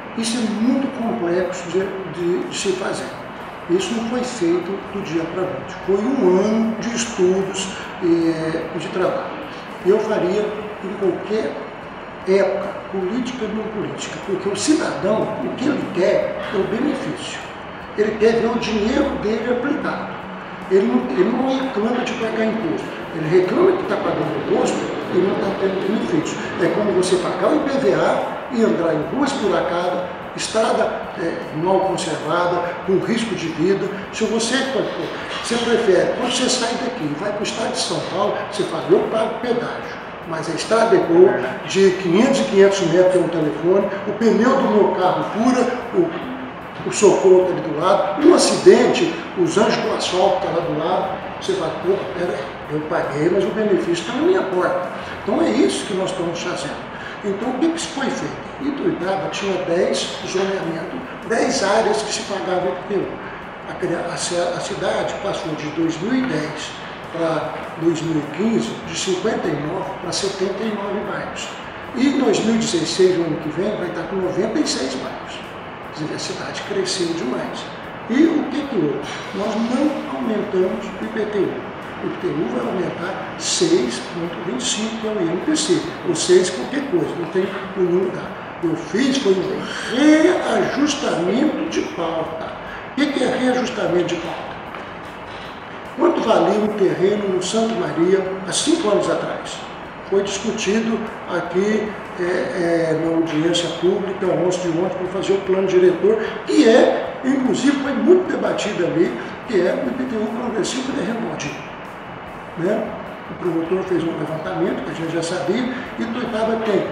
Isso é muito complexo de se fazer. Isso não foi feito do dia para a noite. Foi um ano de estudos e de trabalho. Eu faria em qualquer época, política ou não política, porque o cidadão, o que ele quer é o benefício. Ele quer ver o dinheiro dele aplicado. Ele não reclama de pagar imposto. Ele reclama que está pagando imposto e não está tendo benefício. É como você pagar o IPVA e entrar em rua esburacada, estrada mal conservada, com risco de vida. Se você prefere, quando você sai daqui e vai para o estado de São Paulo, você fala, eu pago pedágio. Mas a estrada é boa, de 500 em 500 metros tem um telefone, o pneu do meu carro fura, o socorro está ali do lado, um acidente, os anjos do asfalto estão lá do lado, você fala, pô, peraí, eu paguei, mas o benefício está na minha porta. Então é isso que nós estamos fazendo. Então o que foi feito? Ituiutaba tinha 10 zoneamentos, 10 áreas que se pagava IPTU. A cidade passou de 2010 para 2015, de 59 para 79 bairros. E em 2016, o ano que vem, vai estar com 96 bairros. Quer dizer, a cidade cresceu demais. E o que houve? Nós não aumentamos o IPTU. O IPTU vai aumentar 6,25, que é o INPC, ou 6 qualquer coisa, não tem nenhum lugar. Eu fiz foi um reajustamento de pauta. O que é reajustamento de pauta? Quanto valia um terreno no Santa Maria há 5 anos atrás? Foi discutido aqui na audiência pública, ontem para fazer o plano diretor, que inclusive foi muito debatido ali, que é o IPTU progressivo de terreno baldio. Né? O promotor fez um levantamento, que a gente já sabia, e Ituiutaba tem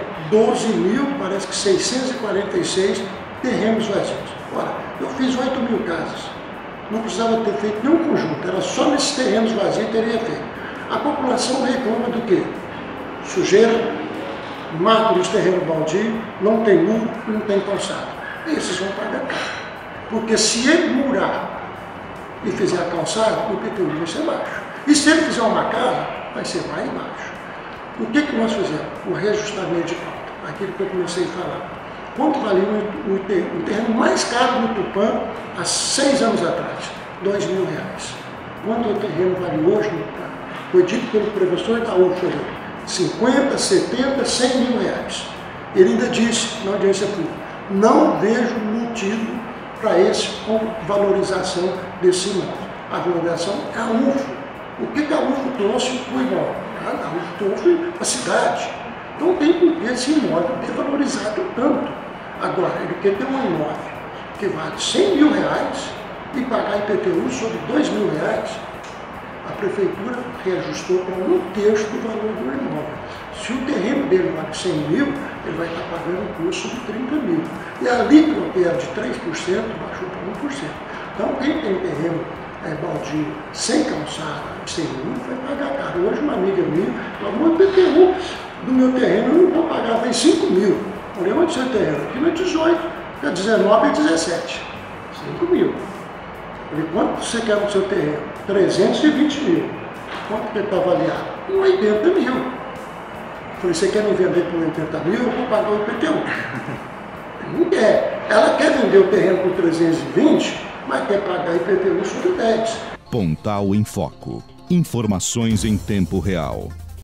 12.646 terrenos vazios. Ora, eu fiz 8.000 casas. Não precisava ter feito nenhum conjunto, era só nesses terrenos vazios que teria feito. A população reclama do quê? Sujeira, mato nos terrenos baldios, não tem muro, não tem calçado. Esses vão pagar caro. Porque se ele murar e fizer a calçada, o IPTU vai ser baixo. E se ele fizer uma casa, vai ser mais baixo. O que nós fizemos? O reajustamento de pauta, aquilo que eu comecei a falar. Quanto valia o terreno mais caro no Tupã há 6 anos atrás? R$2.000. Quanto o terreno vale hoje no Tupã? Foi dito pelo professor da UFRA, 50, 70, 100 mil reais. Ele ainda disse na audiência pública, não vejo motivo para essa valorização desse imóvel. A valorização é a UFRA. O que a UFRA trouxe para o imóvel? A UFRA trouxe a cidade. Não tem por que esse imóvel ter valorizado tanto. Agora, ele quer ter um imóvel que vale R$100.000 e pagar IPTU sobre R$2.000. A prefeitura reajustou para 1/3 do valor do imóvel. Se o terreno dele vale 100 mil, ele vai estar pagando um custo de 30 mil. E a alíquota de 3% baixou para 1%. Então, quem tem terreno baldio, sem calçada, sem muro, vai pagar caro. Hoje, uma amiga minha falou, o IPTU do meu terreno eu não vou pagar, tem 5 mil. Falei, onde você tem? Aqui no 18, é 19 e 17. 5 mil. Falei, quanto você quer no seu terreno? 320 mil. Quanto que ele está avaliado? 80 mil. Falei, você quer me vender por 80 mil? Eu vou pagar o IPTU. Não quer. Ela quer vender o terreno por 320, mas quer pagar IPTU sobre 10. Pontal em Foco. Informações em tempo real.